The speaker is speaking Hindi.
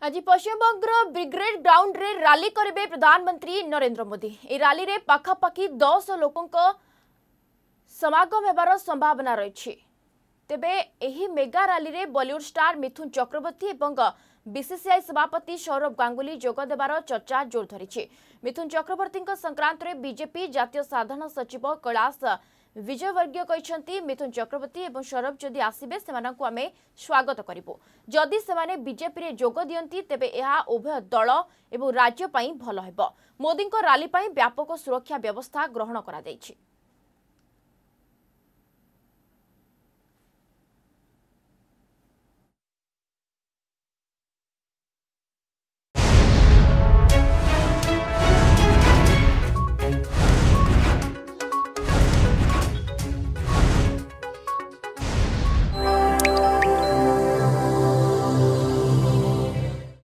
आज पश्चिमबंगर ब्रिगेड ग्राउंड रे रैली करेंगे प्रधानमंत्री नरेंद्र मोदी। ए रैली रे पाखापाखि 10 लोकों समागम हेबार संभावना रही। तेबे एही मेगा रैली रे बॉलीवुड स्टार मिथुन चक्रवर्ती एवं बीसीसीआई सभापति सौरभ गांगुली जोग देबार चर्चा जोर धरी। मिथुन चक्रवर्ती संक्रांत रे बीजेपी जातीय साधारण सचिव कैलाश विजयवर्गीय कहते मिथुन चक्रवर्ती और सौरभ जदि आसबे से आम स्वागत करूँ। जदि से बीजेपी रे जोग दियंती तेबे यह उभय दल और राज्य भल हेब। मोदी रैली व्यापक सुरक्षा व्यवस्था ग्रहण करा जायछि।